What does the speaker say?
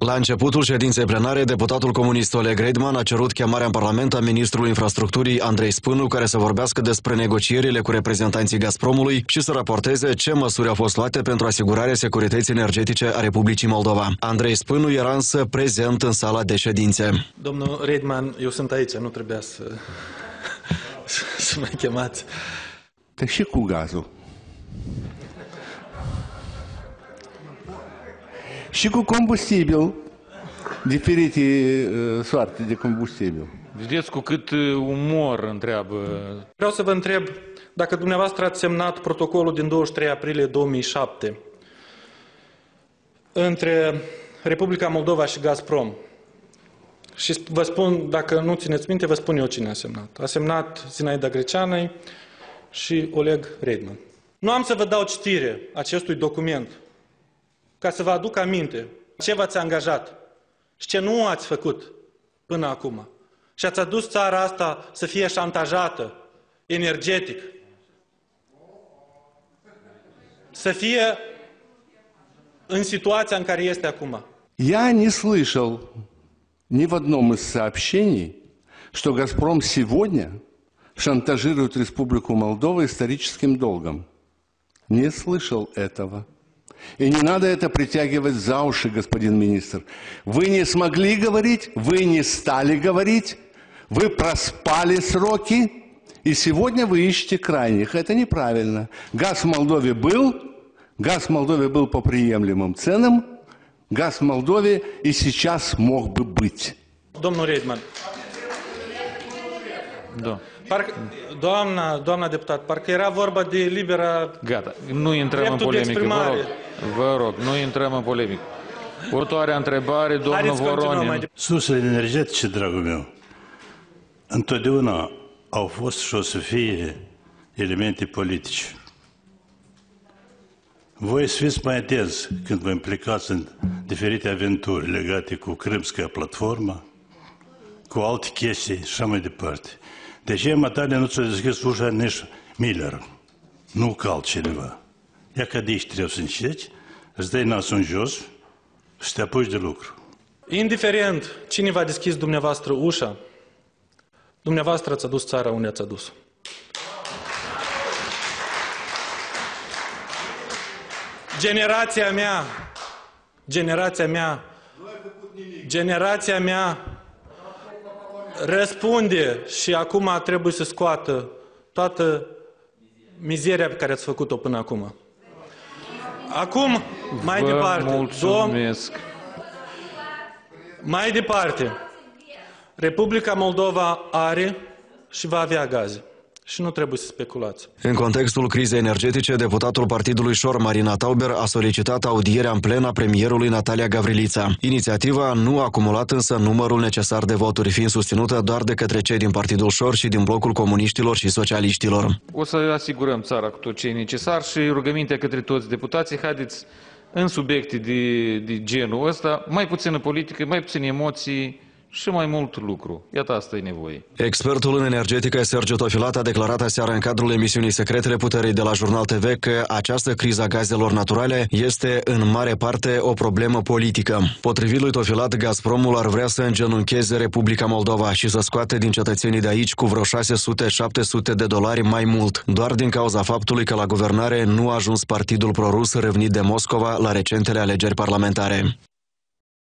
La începutul ședinței plenare, deputatul comunist Oleg Reitman a cerut chemarea în Parlament a ministrului infrastructurii Andrei Spânu, care să vorbească despre negocierile cu reprezentanții Gazpromului și să raporteze ce măsuri au fost luate pentru asigurarea securității energetice a Republicii Moldova. Andrei Spânu era însă prezent în sala de ședințe. Domnul Reitman, eu sunt aici, nu trebuia să mă chemați. Dar și cu gazul. Și cu combustibil, diferite soarte de combustibil. Vedeți cu cât umor întreabă. Vreau să vă întreb dacă dumneavoastră ați semnat protocolul din 23 aprilie 2007 între Republica Moldova și Gazprom. Și vă spun, dacă nu țineți minte, vă spun eu cine a semnat. A semnat Zinaida Greceană și Oleg Reitman. Nu am să vă dau citire acestui document ca să vă aduc aminte ce v-ați angajat și ce nu ați făcut până acum. Și ați adus țara asta să fie șantajată energetic. Să fie în situația în care este acum. Я не слышал ни в одном из сообщений, что «Газпром» сегодня шантажирует Республику Молдова историческим долгом. Не слышал этого. И не надо это притягивать за уши, господин министр. Вы не смогли говорить, вы не стали говорить, вы проспали сроки, и сегодня вы ищете крайних. Это неправильно. Газ в Молдове был по приемлемым ценам, газ в Молдове и сейчас мог бы быть. Domnul Reitman. Da. Doamna deputat, parcă era vorba de libera... Gata, nu intrăm în polemică, vă rog, nu intrăm în polemică. Următoarea întrebare, domnul Voronin. Sursele energetice, dragul meu, întotdeauna au fost și o să fie elemente politice. Voi să fiți mai atenți când vă implicați în diferite aventuri legate cu Crimskaya platformă, cu alte chestii și așa mai departe. De ce matale nu ți-a deschis ușa nici Miller, nu ca altcineva. Ia că de aici trebuie să încerci, îți dai nasul în jos și te apuci de lucru. Indiferent cine v-a deschis dumneavoastră ușa, dumneavoastră ați adus țara unde ați adus. Generația mea răspunde și acum trebuie să scoată toată mizeria pe care ați făcut-o până acum. Acum, mai departe, mai departe, Republica Moldova are și va avea gaze. Și nu trebuie să speculați. În contextul crizei energetice, deputatul partidului Șor, Marina Tauber, a solicitat audierea în plen a premierului Natalia Gavrilița. Inițiativa nu a acumulat însă numărul necesar de voturi, fiind susținută doar de către cei din partidul Șor și din blocul comuniștilor și socialiștilor. O să asigurăm țara cu tot ce e necesar și rugămintea către toți deputații, haideți în subiecte de genul ăsta, mai puțină politică, mai puține emoții, și mai mult lucru. Iată, asta e nevoie. Expertul în energetică Sergiu Tofilat a declarat aseară în cadrul emisiunii Secretele Puterii de la Jurnal TV că această criză a gazelor naturale este în mare parte o problemă politică. Potrivit lui Tofilat, Gazpromul ar vrea să îngenuncheze Republica Moldova și să scoate din cetățenii de aici cu vreo $600-700 mai mult, doar din cauza faptului că la guvernare nu a ajuns partidul prorus râvnit de Moscova la recentele alegeri parlamentare.